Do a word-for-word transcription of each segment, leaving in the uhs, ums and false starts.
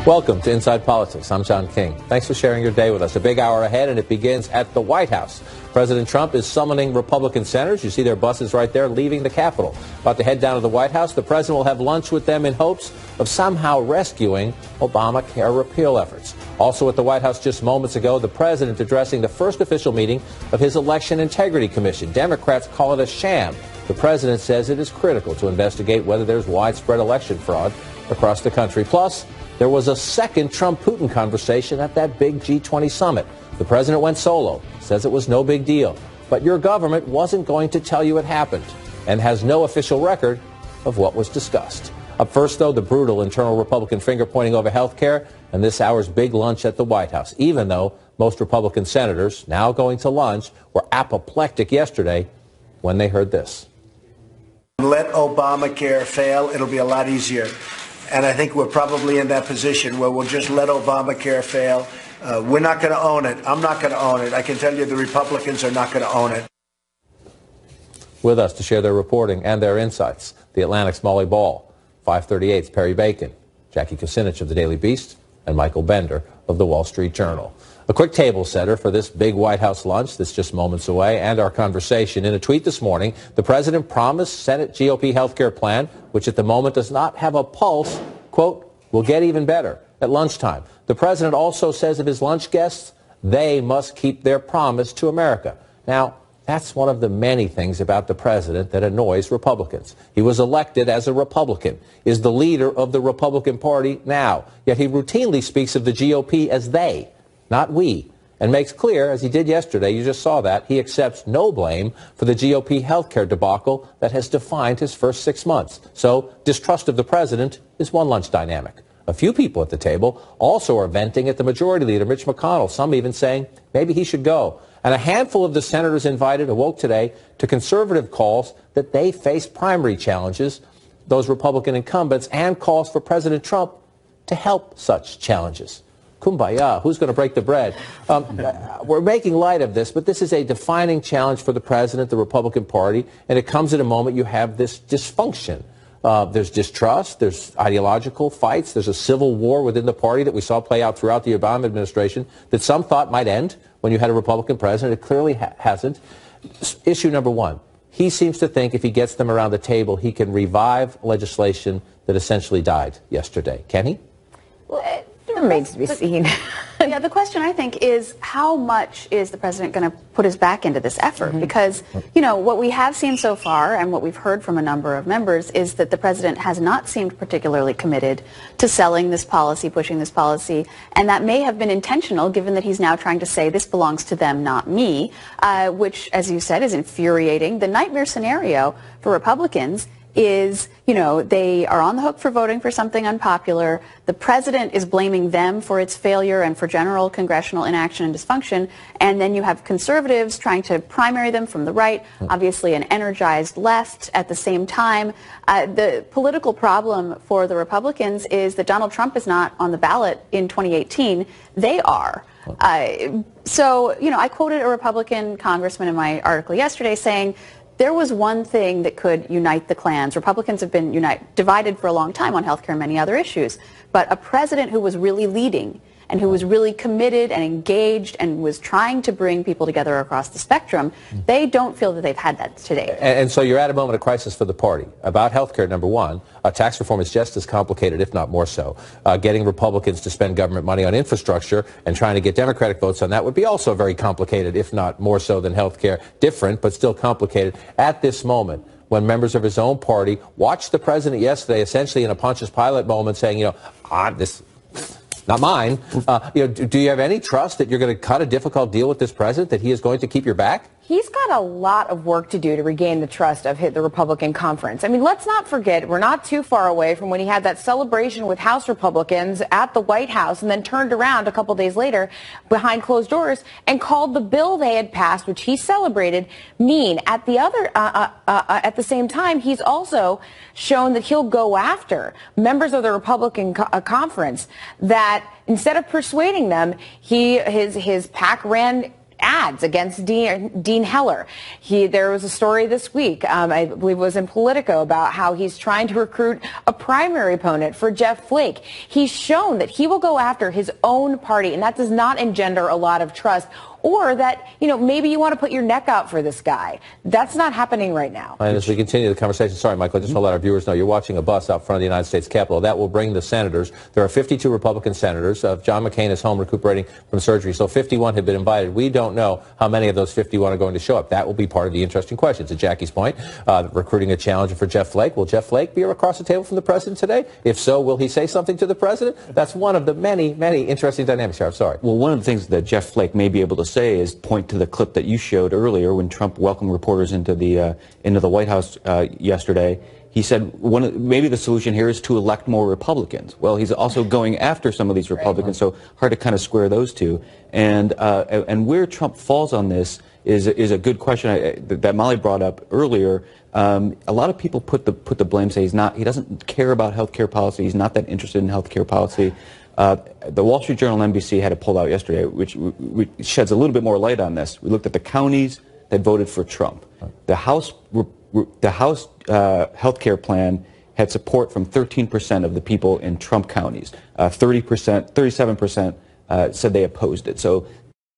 Welcome to Inside Politics. I'm John King. Thanks for sharing your day with us. A big hour ahead, and it begins at the White House. President Trump is summoning Republican senators. You see their buses right there leaving the Capitol. About to head down to the White House. The president will have lunch with them in hopes of somehow rescuing Obamacare repeal efforts. Also at the White House just moments ago, the president addressing the first official meeting of his Election Integrity Commission. Democrats call it a sham. The president says it is critical to investigate whether there's widespread election fraud across the country. Plus, there was a second Trump-Putin conversation at that big G twenty summit. The president went solo, says it was no big deal. But your government wasn't going to tell you it happened and has no official record of what was discussed. Up first, though, the brutal internal Republican finger-pointing over health care and this hour's big lunch at the White House, even though most Republican senators, now going to lunch, were apoplectic yesterday when they heard this. Let Obamacare fail, it'll be a lot easier. And I think we're probably in that position where we'll just let Obamacare fail. Uh, we're not going to own it. I'm not going to own it. I can tell you the Republicans are not going to own it. With us to share their reporting and their insights, the Atlantic's Molly Ball, five thirty-eight's Perry Bacon, Jackie Kucinich of the Daily Beast, and Michael Bender of the Wall Street Journal. A quick table setter for this big White House lunch that's just moments away and our conversation. In a tweet this morning, the president promised Senate G O P health care plan, which at the moment does not have a pulse, quote, will get even better at lunchtime. The president also says of his lunch guests, they must keep their promise to America. Now, that's one of the many things about the president that annoys Republicans. He was elected as a Republican, is the leader of the Republican Party now, yet he routinely speaks of the G O P as they, not we, and makes clear, as he did yesterday, you just saw that, he accepts no blame for the G O P health care debacle that has defined his first six months. So distrust of the president is one lunch dynamic. A few people at the table also are venting at the majority leader, Mitch McConnell, some even saying maybe he should go. And a handful of the senators invited awoke today to conservative calls that they face primary challenges, those Republican incumbents, and calls for President Trump to help such challenges. Kumbaya, who's going to break the bread? Um, we're making light of this, but this is a defining challenge for the president, the Republican Party, and it comes at a moment you have this dysfunction. Uh, there's distrust, there's ideological fights, there's a civil war within the party that we saw play out throughout the Obama administration that some thought might end when you had a Republican president. It clearly ha- hasn't. Issue number one, he seems to think if he gets them around the table, he can revive legislation that essentially died yesterday. Can he? Well, it remains to be seen. Yeah, the question, I think, is how much is the president going to put his back into this effort? Mm-hmm. Because, you know, what we have seen so far and what we've heard from a number of members is that the president has not seemed particularly committed to selling this policy, pushing this policy, and that may have been intentional given that he's now trying to say this belongs to them, not me, uh, which, as you said, is infuriating. The nightmare scenario for Republicans is, you know, they are on the hook for voting for something unpopular. The president is blaming them for its failure and for general congressional inaction and dysfunction. And then you have conservatives trying to primary them from the right, obviously an energized left at the same time. Uh, the political problem for the Republicans is that Donald Trump is not on the ballot in twenty eighteen. They are. Uh, so, you know, I quoted a Republican congressman in my article yesterday saying, there was one thing that could unite the clans. Republicans have been unite, divided for a long time on health care and many other issues. But a president who was really leading and who was really committed and engaged and was trying to bring people together across the spectrum, they don't feel that they've had that today. And, and so you're at a moment of crisis for the party. About health care, number one, uh, tax reform is just as complicated, if not more so. Uh, getting Republicans to spend government money on infrastructure and trying to get Democratic votes on that would be also very complicated, if not more so than health care. Different, but still complicated. At this moment, when members of his own party watched the president yesterday essentially in a Pontius Pilate moment saying, you know, ah, this... not mine. Uh, you know, do, do you have any trust that you're going to cut a difficult deal with this president, that he is going to keep your back? He's got a lot of work to do to regain the trust of the Republican conference. I mean, let's not forget, we're not too far away from when he had that celebration with House Republicans at the White House and then turned around a couple days later behind closed doors and called the bill they had passed, which he celebrated, mean. At the other, uh, uh, uh, at the same time, he's also shown that he'll go after members of the Republican co- uh, conference that instead of persuading them, he his his PAC ran ads against Dean, Dean Heller. He, there was a story this week, um, I believe it was in Politico, about how he's trying to recruit a primary opponent for Jeff Flake. He's shown that he will go after his own party, and that does not engender a lot of trust. Or that, you know, maybe you want to put your neck out for this guy. That's not happening right now. And as we continue the conversation, sorry, Michael, just to let our viewers know, you're watching a bus out front of the United States Capitol. That will bring the senators. There are fifty-two Republican senators. Uh, John McCain is home recuperating from surgery, so fifty-one have been invited. We don't know how many of those fifty-one are going to show up. That will be part of the interesting question. To Jackie's point, uh, recruiting a challenger for Jeff Flake. Will Jeff Flake be across the table from the president today? If so, will he say something to the president? That's one of the many, many interesting dynamics here. I'm sorry. Well, one of the things that Jeff Flake may be able to say is point to the clip that you showed earlier when Trump welcomed reporters into the uh, into the White House uh, yesterday. He said one of, maybe the solution here is to elect more Republicans. Well, he's also going after some of these Republicans, so hard to kind of square those two. And uh, and where Trump falls on this is is a good question I, that Molly brought up earlier. Um, a lot of people put the put the blame, say he's not, he doesn't care about health care policy. He's not that interested in health care policy. Uh, the Wall Street Journal and N B C had a poll out yesterday, which, which sheds a little bit more light on this. We looked at the counties that voted for Trump. The House, the House uh, health care plan had support from thirteen percent of the people in Trump counties. Uh, thirty percent, thirty-seven percent uh, said they opposed it. So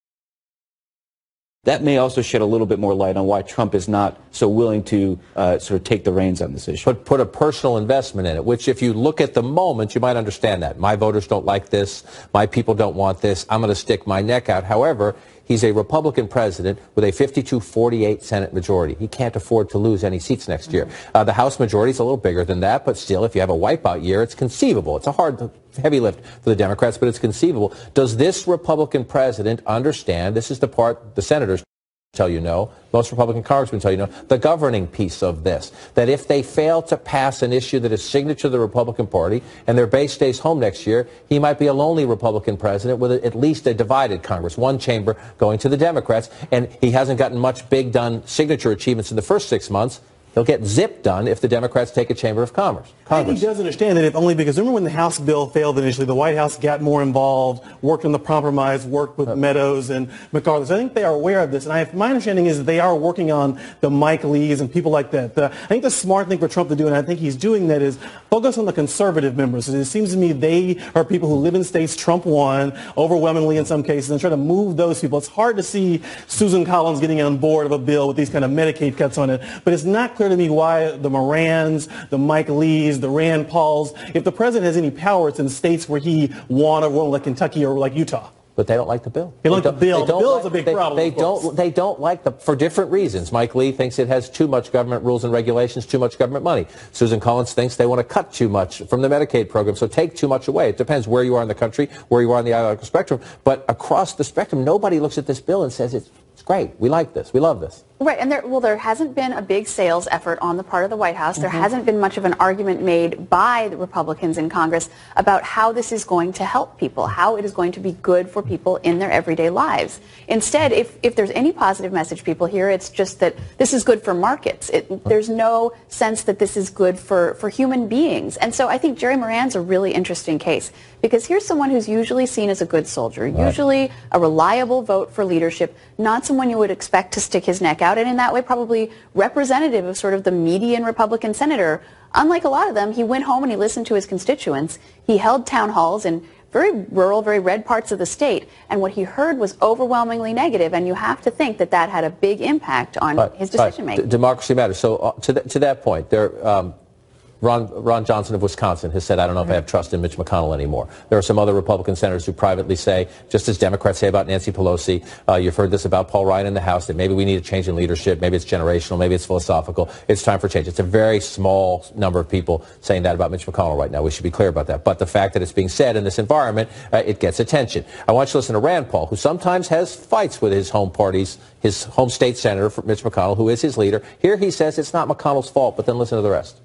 that may also shed a little bit more light on why Trump is not so willing to uh, sort of take the reins on this issue. But put a personal investment in it, which if you look at the moment, you might understand that. My voters don't like this. My people don't want this. I'm going to stick my neck out. However, he's a Republican president with a fifty-two forty-eight Senate majority. He can't afford to lose any seats next year. Uh, the House majority is a little bigger than that, but still, if you have a wipeout year, it's conceivable. It's a hard, heavy lift for the Democrats, but it's conceivable. Does this Republican president understand, this is the part the senators tell you no, most Republican congressmen tell you no, the governing piece of this, that if they fail to pass an issue that is signature to the Republican Party and their base stays home next year, he might be a lonely Republican president with a, at least a divided Congress, one chamber going to the Democrats, and he hasn't gotten much big done signature achievements in the first six months. He'll get zip done if the Democrats take a Chamber of Commerce. I think he does understand that, if only because remember when the House bill failed initially, the White House got more involved, worked on the compromise, worked with Meadows and McCarthy. So I think they are aware of this. And I, my understanding is that they are working on the Mike Lees and people like that. The, I think the smart thing for Trump to do, and I think he's doing that, is focus on the conservative members. And it seems to me they are people who live in states Trump won, overwhelmingly in some cases, and try to move those people. It's hard to see Susan Collins getting on board of a bill with these kind of Medicaid cuts on it. But it's not clear to me why the Morans, the Mike Lees, the Rand Pauls, if the president has any power, it's in states where he won or won, like Kentucky or like Utah. But they don't like the bill. They don't like the bill. The bill is a big they, problem. They don't. They don't like the for different reasons. Mike Lee thinks it has too much government rules and regulations, too much government money. Susan Collins thinks they want to cut too much from the Medicaid program, so take too much away. It depends where you are in the country, where you are on the ideological spectrum. But across the spectrum, nobody looks at this bill and says it's it's great. We like this. We love this. Right, and there, well, there hasn't been a big sales effort on the part of the White House. There Mm-hmm. hasn't been much of an argument made by the Republicans in Congress about how this is going to help people, how it is going to be good for people in their everyday lives. Instead, if, if there's any positive message people hear, it's just that this is good for markets. It, there's no sense that this is good for, for human beings. And so I think Jerry Moran's a really interesting case, because here's someone who's usually seen as a good soldier, Right. usually a reliable vote for leadership, not someone you would expect to stick his neck out, and in that way probably representative of sort of the median Republican senator. Unlike a lot of them, he went home and he listened to his constituents. He held town halls in very rural, very red parts of the state, and what he heard was overwhelmingly negative, and you have to think that that had a big impact on Right, his right. decision-making. D- democracy matters. So uh, to, th- to that point, there, um, Ron, Ron Johnson of Wisconsin has said, I don't know if I have trust in Mitch McConnell anymore. There are some other Republican senators who privately say, just as Democrats say about Nancy Pelosi, uh, you've heard this about Paul Ryan in the House, that maybe we need a change in leadership, maybe it's generational, maybe it's philosophical. It's time for change. It's a very small number of people saying that about Mitch McConnell right now. We should be clear about that. But the fact that it's being said in this environment, uh, it gets attention. I want you to listen to Rand Paul, who sometimes has fights with his home parties, his home state senator, Mitch McConnell, who is his leader. Here he says it's not McConnell's fault, but then listen to the rest.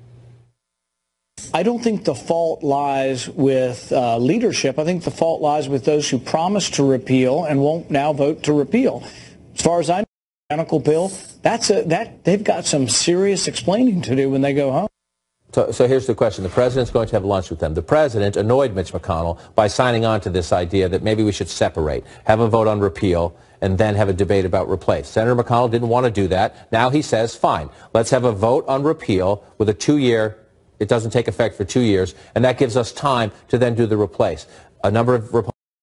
I don't think the fault lies with uh, leadership. I think the fault lies with those who promised to repeal and won't now vote to repeal. As far as I know, the identical bill, that's a, that they've got some serious explaining to do when they go home. So, so here's the question. The president's going to have lunch with them. The president annoyed Mitch McConnell by signing on to this idea that maybe we should separate, have a vote on repeal, and then have a debate about replace. Senator McConnell didn't want to do that. Now he says, fine, let's have a vote on repeal with a two-year, it doesn't take effect for two years, and that gives us time to then do the replace. A number of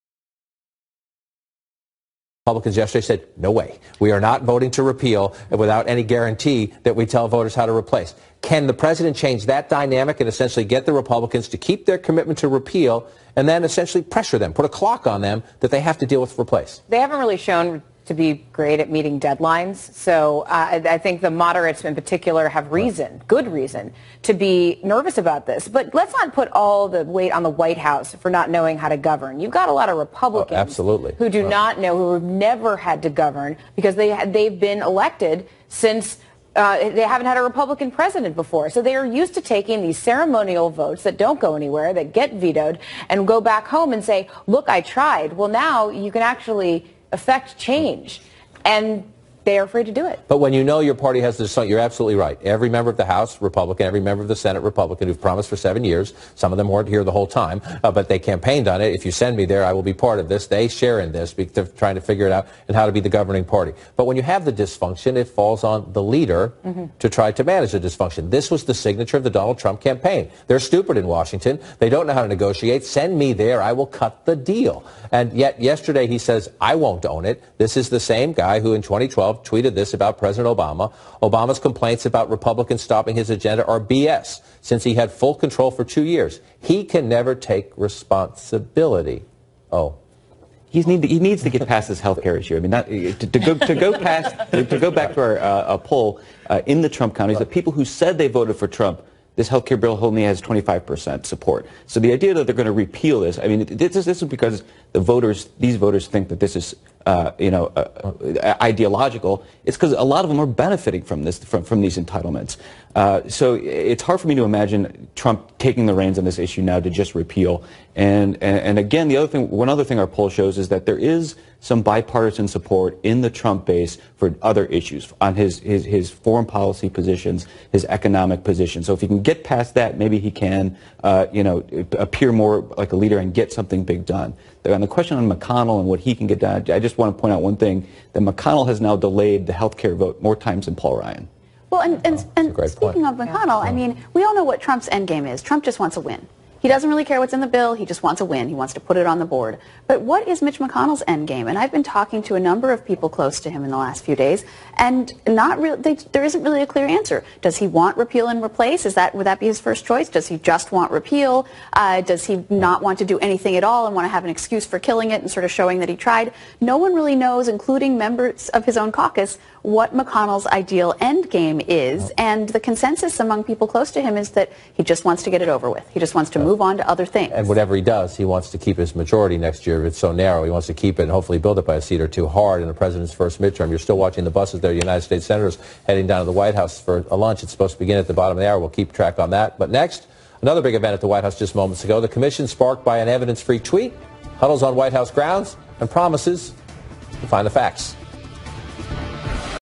Republicans yesterday said, no way. We are not voting to repeal without any guarantee that we tell voters how to replace. Can the president change that dynamic and essentially get the Republicans to keep their commitment to repeal and then essentially pressure them, put a clock on them that they have to deal with replace? They haven't really shown to be great at meeting deadlines. So uh, I think the moderates in particular have reason, good reason, to be nervous about this. But let's not put all the weight on the White House for not knowing how to govern. You've got a lot of Republicans oh, absolutely. who do right. not know, who have never had to govern because they they've been elected since Uh, they haven't had a Republican president before. So they are used to taking these ceremonial votes that don't go anywhere, that get vetoed, and go back home and say, look, I tried. Well, now you can actually affect change. And they are afraid to do it. But when you know your party has this, you're absolutely right. Every member of the House Republican, every member of the Senate Republican who've promised for seven years, some of them weren't here the whole time, uh, but they campaigned on it. If you send me there, I will be part of this. They share in this, they're trying to figure it out and how to be the governing party. But when you have the dysfunction, it falls on the leader mm-hmm. to try to manage the dysfunction. This was the signature of the Donald Trump campaign. They're stupid in Washington. They don't know how to negotiate. Send me there. I will cut the deal. And yet yesterday he says, I won't own it. This is the same guy who in twenty twelve tweeted this about President Obama. Obama's complaints about Republicans stopping his agenda are B S, since he had full control for two years. He can never take responsibility. Oh. He's need to, he needs to get past this health care issue. I mean, not, to, to go to go past to go back to our uh, poll uh, in the Trump counties, the people who said they voted for Trump, this health care bill only has twenty-five percent support. So the idea that they're going to repeal this, I mean, this is, this is because the voters, these voters think that this is, uh, you know, uh, ideological. It's because a lot of them are benefiting from this, from, from these entitlements. Uh, so it's hard for me to imagine Trump taking the reins on this issue now to just repeal. And, and, and again, the other thing, one other thing our poll shows is that there is some bipartisan support in the Trump base for other issues on his, his, his foreign policy positions, his economic position. So if he can get past that, maybe he can, uh, you know, appear more like a leader and get something big done. On the question on McConnell and what he can get done, I just want to point out one thing, that McConnell has now delayed the health care vote more times than Paul Ryan. Well, and, and, and speaking point. of McConnell, I mean, we all know what Trump's endgame is. Trump just wants a win. He doesn't really care what's in the bill. He just wants a win. He wants to put it on the board. But what is Mitch McConnell's endgame? And I've been talking to a number of people close to him in the last few days, and not really, they, there isn't really a clear answer. Does he want repeal and replace? Is that, would that be his first choice? Does he just want repeal? Uh, does he not want to do anything at all and want to have an excuse for killing it and sort of showing that he tried? No one really knows, including members of his own caucus, what McConnell's ideal endgame is. And the consensus among people close to him is that he just wants to get it over with. He just wants to move on to other things. And whatever he does, he wants to keep his majority next year. If it's so narrow, he wants to keep it and hopefully build it by a seat or two hard in the president's first midterm. You're still watching the buses there, United States senators heading down to the White House for a lunch. It's supposed to begin at the bottom of the hour. We'll keep track on that. But next, another big event at the White House just moments ago. The commission, sparked by an evidence-free tweet, huddles on White House grounds and promises to find the facts.